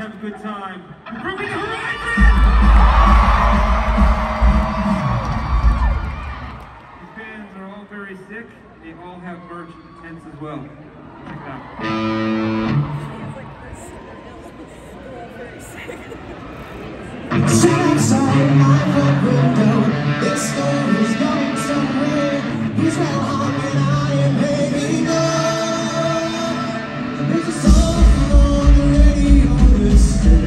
have a good time. Bring the horizon! These bands are all very sick. They all have merch and tents as well. Check it out. Sit outside my front window. This storm is going somewhere. He's well hung and I am hanging on. There's a song on the radio this day.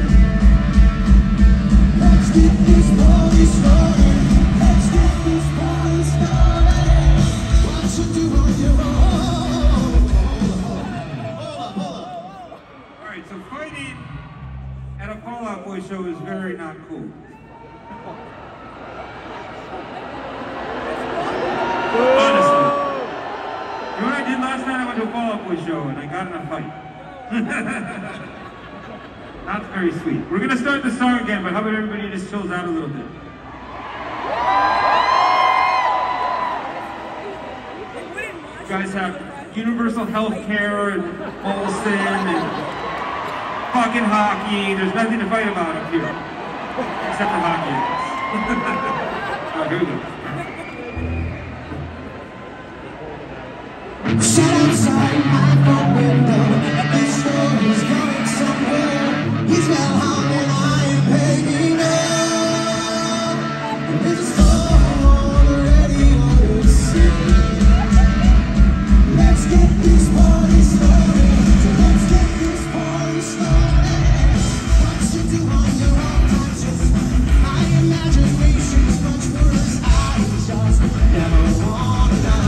Let's get this party started. Let's get this party started. What you do on your own? Hold up. Alright, so fighting at a Fall Out Boy show is very not cool. Honestly. You know what I did last night? I went to a Fall Out Boy show and I got in a fight. Not very sweet. We're gonna start the song again, but how about everybody just chills out a little bit? You guys have universal health care and Olsen and fucking hockey. There's nothing to fight about up here. Except for hockey, I guess. Alright, here we go. Sit outside my front window. This storm is going somewhere. He's well hung and I am hanging on. There's a storm on the radio to sing. Let's get this party started. So let's get this party started. What you do on your own, don't just my imagination's much worse. I just never wanna know.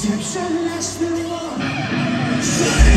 Exception less than one.